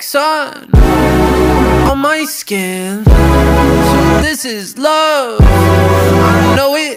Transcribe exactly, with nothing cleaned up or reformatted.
like sun on my skin. So this is love, I know it